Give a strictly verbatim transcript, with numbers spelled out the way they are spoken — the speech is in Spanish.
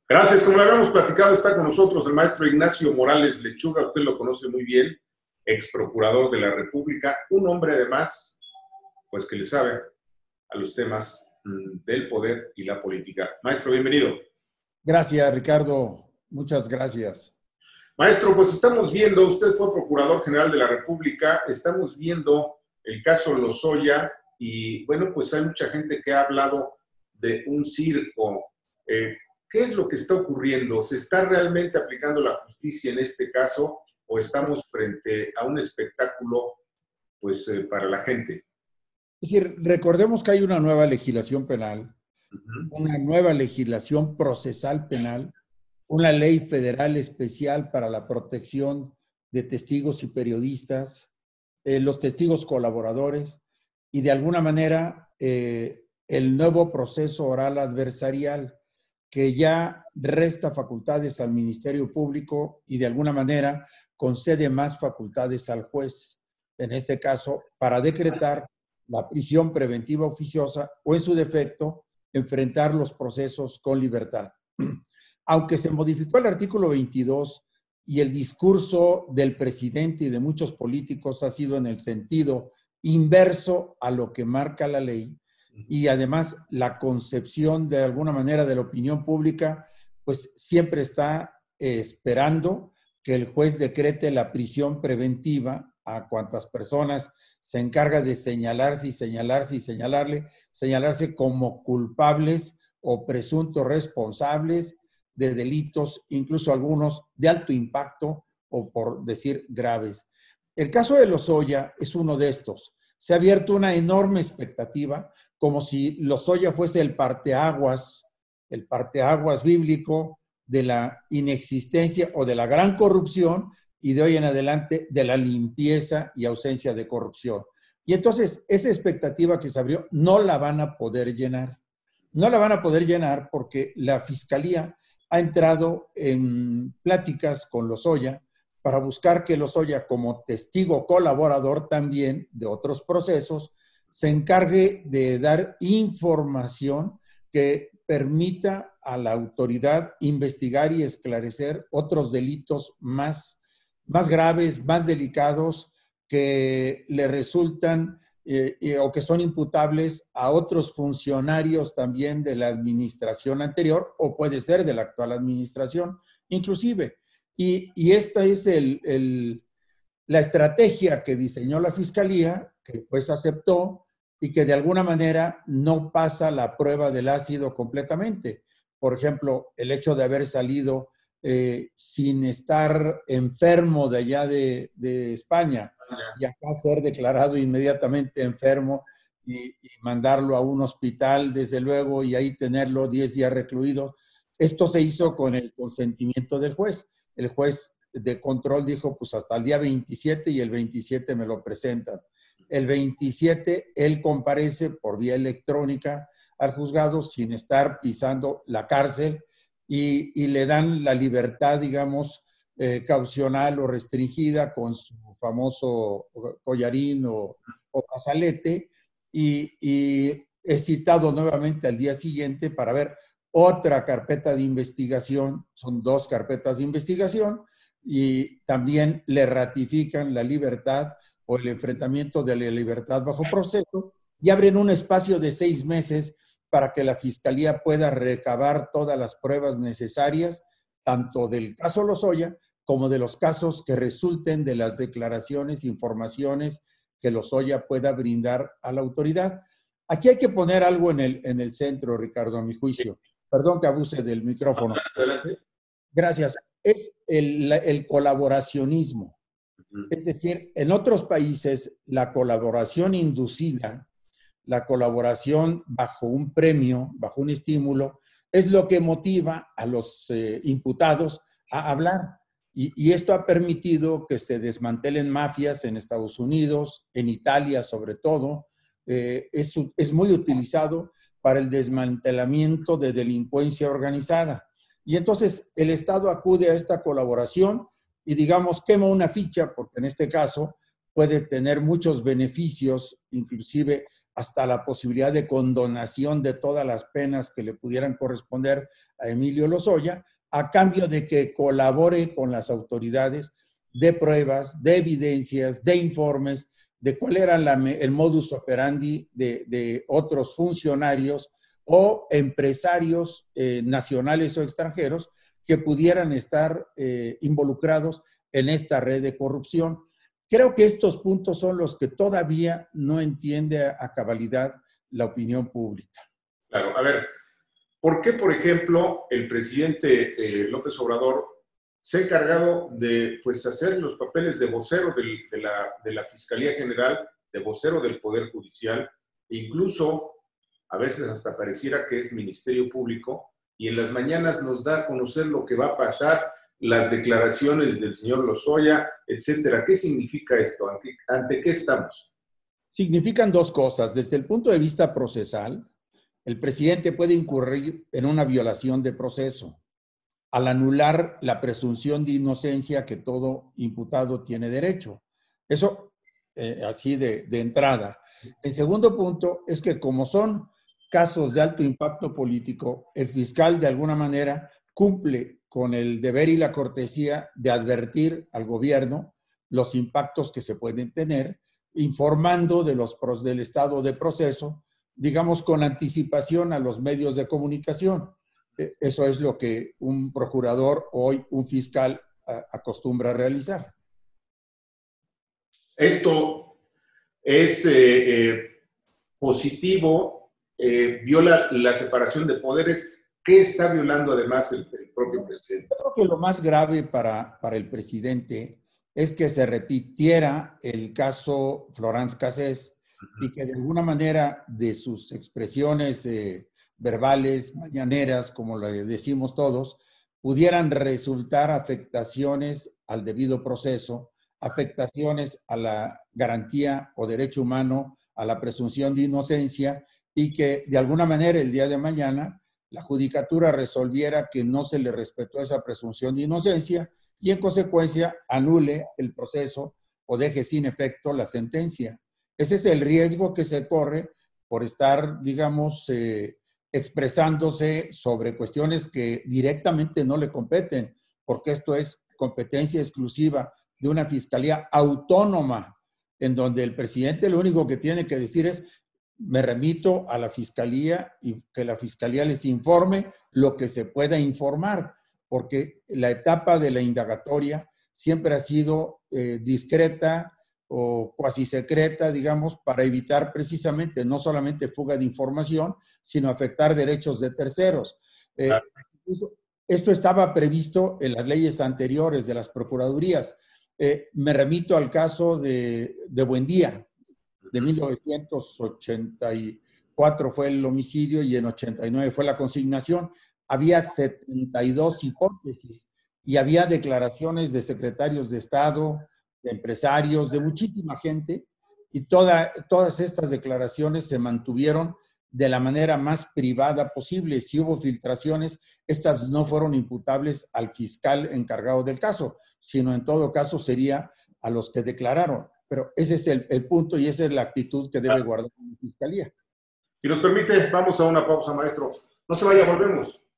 Gracias. Como le habíamos platicado, está con nosotros el maestro Ignacio Morales Lechuga. Usted lo conoce muy bien, ex procurador de la República, un hombre además, pues que le sabe a los temas del poder y la política. Maestro, bienvenido. Gracias, Ricardo. Muchas gracias. Maestro, pues estamos viendo, usted fue Procurador General de la República, estamos viendo el caso Lozoya y, bueno, pues hay mucha gente que ha hablado de un circo. Eh, ¿Qué es lo que está ocurriendo? ¿Se está realmente aplicando la justicia en este caso o estamos frente a un espectáculo, pues, eh, para la gente? Es decir, recordemos que hay una nueva legislación penal, Uh-huh. una nueva legislación procesal penal, una ley federal especial para la protección de testigos y periodistas, eh, los testigos colaboradores y de alguna manera eh, el nuevo proceso oral adversarial que ya resta facultades al Ministerio Público y de alguna manera concede más facultades al juez, en este caso, para decretar la prisión preventiva oficiosa o, en su defecto, enfrentar los procesos con libertad. Aunque se modificó el artículo veintidós y el discurso del presidente y de muchos políticos ha sido en el sentido inverso a lo que marca la ley, y además la concepción de alguna manera de la opinión pública, pues siempre está eh, esperando que el juez decrete la prisión preventiva a cuantas personas se encarga de señalarse y señalarse y señalarle, señalarse como culpables o presuntos responsables de delitos, incluso algunos de alto impacto o por decir graves. El caso de Lozoya es uno de estos. Se ha abierto una enorme expectativa, como si Lozoya fuese el parteaguas, el parteaguas bíblico de la inexistencia o de la gran corrupción y de hoy en adelante de la limpieza y ausencia de corrupción. Y entonces esa expectativa que se abrió no la van a poder llenar. No la van a poder llenar porque la Fiscalía ha entrado en pláticas con Lozoya para buscar que Lozoya, como testigo colaborador también de otros procesos, se encargue de dar información que permita a la autoridad investigar y esclarecer otros delitos más, más graves, más delicados, que le resultan eh, eh, o que son imputables a otros funcionarios también de la administración anterior o puede ser de la actual administración, inclusive. Y, y esta es el, el, la estrategia que diseñó la Fiscalía, que pues aceptó y que de alguna manera no pasa la prueba del ácido completamente. Por ejemplo, el hecho de haber salido eh, sin estar enfermo de allá de, de España y acá ser declarado inmediatamente enfermo y, y mandarlo a un hospital, desde luego, y ahí tenerlo diez días recluido. Esto se hizo con el consentimiento del juez. El juez de control dijo, pues hasta el día veintisiete y el veintisiete me lo presentan. El veintisiete él comparece por vía electrónica al juzgado sin estar pisando la cárcel y, y le dan la libertad, digamos, eh, caucional o restringida con su famoso collarín o, o brazalete y, y es citado nuevamente al día siguiente para ver otra carpeta de investigación, son dos carpetas de investigación, y también le ratifican la libertad o el enfrentamiento de la libertad bajo proceso y abren un espacio de seis meses para que la Fiscalía pueda recabar todas las pruebas necesarias, tanto del caso Lozoya como de los casos que resulten de las declaraciones, informaciones que Lozoya pueda brindar a la autoridad. Aquí hay que poner algo en el, en el centro, Ricardo, a mi juicio. Perdón que abuse del micrófono. Adelante. Gracias. Es el, el colaboracionismo. Uh-huh. Es decir, en otros países la colaboración inducida, la colaboración bajo un premio, bajo un estímulo, es lo que motiva a los eh, imputados a hablar. Y, y esto ha permitido que se desmantelen mafias en Estados Unidos, en Italia sobre todo. Eh, es, es muy utilizado para el desmantelamiento de delincuencia organizada. Y entonces el Estado acude a esta colaboración y, digamos, quema una ficha, porque en este caso, puede tener muchos beneficios, inclusive hasta la posibilidad de condonación de todas las penas que le pudieran corresponder a Emilio Lozoya, a cambio de que colabore con las autoridades de pruebas, de evidencias, de informes, de cuál era la, el modus operandi de, de otros funcionarios o empresarios eh, nacionales o extranjeros que pudieran estar eh, involucrados en esta red de corrupción. Creo que estos puntos son los que todavía no entiende a, a cabalidad la opinión pública. Claro, a ver, ¿por qué, por ejemplo, el presidente eh, López Obrador se ha encargado de pues, hacer los papeles de vocero del, de, la, de la Fiscalía General, de vocero del Poder Judicial, e incluso a veces hasta pareciera que es Ministerio Público, y en las mañanas nos da a conocer lo que va a pasar, las declaraciones del señor Lozoya, etcétera? ¿Qué significa esto? ¿Ante, ante qué estamos? Significan dos cosas. Desde el punto de vista procesal, el presidente puede incurrir en una violación de proceso al anular la presunción de inocencia que todo imputado tiene derecho. Eso eh, así de, de entrada. El segundo punto es que como son casos de alto impacto político, el fiscal de alguna manera cumple con el deber y la cortesía de advertir al gobierno los impactos que se pueden tener, informando de los, del estado de proceso, digamos con anticipación a los medios de comunicación. Eso es lo que un procurador hoy, un fiscal, acostumbra a realizar. Esto es eh, eh, positivo, eh, viola la separación de poderes. ¿Qué está violando además el, el propio presidente? Yo creo que lo más grave para, para el presidente es que se repitiera el caso Florence Cassés uh-huh. y que de alguna manera de sus expresiones eh, verbales, mañaneras, como le decimos todos, pudieran resultar afectaciones al debido proceso, afectaciones a la garantía o derecho humano, a la presunción de inocencia, y que de alguna manera el día de mañana la judicatura resolviera que no se le respetó esa presunción de inocencia y en consecuencia anule el proceso o deje sin efecto la sentencia. Ese es el riesgo que se corre por estar, digamos, eh, expresándose sobre cuestiones que directamente no le competen, porque esto es competencia exclusiva de una fiscalía autónoma, en donde el presidente lo único que tiene que decir es: me remito a la fiscalía y que la fiscalía les informe lo que se pueda informar, porque la etapa de la indagatoria siempre ha sido eh, discreta o cuasi secreta, digamos, para evitar precisamente no solamente fuga de información, sino afectar derechos de terceros. Eh, claro. Esto estaba previsto en las leyes anteriores de las procuradurías. Eh, me remito al caso de, de Buendía. De mil novecientos ochenta y cuatro fue el homicidio y en ochenta y nueve fue la consignación. Había setenta y dos hipótesis y había declaraciones de secretarios de Estado, de empresarios, de muchísima gente, y toda, todas estas declaraciones se mantuvieron de la manera más privada posible. Si hubo filtraciones, estas no fueron imputables al fiscal encargado del caso, sino en todo caso sería a los que declararon. Pero ese es el, el punto y esa es la actitud que debe guardar la Fiscalía. Si nos permite, vamos a una pausa, maestro. No se vaya, volvemos.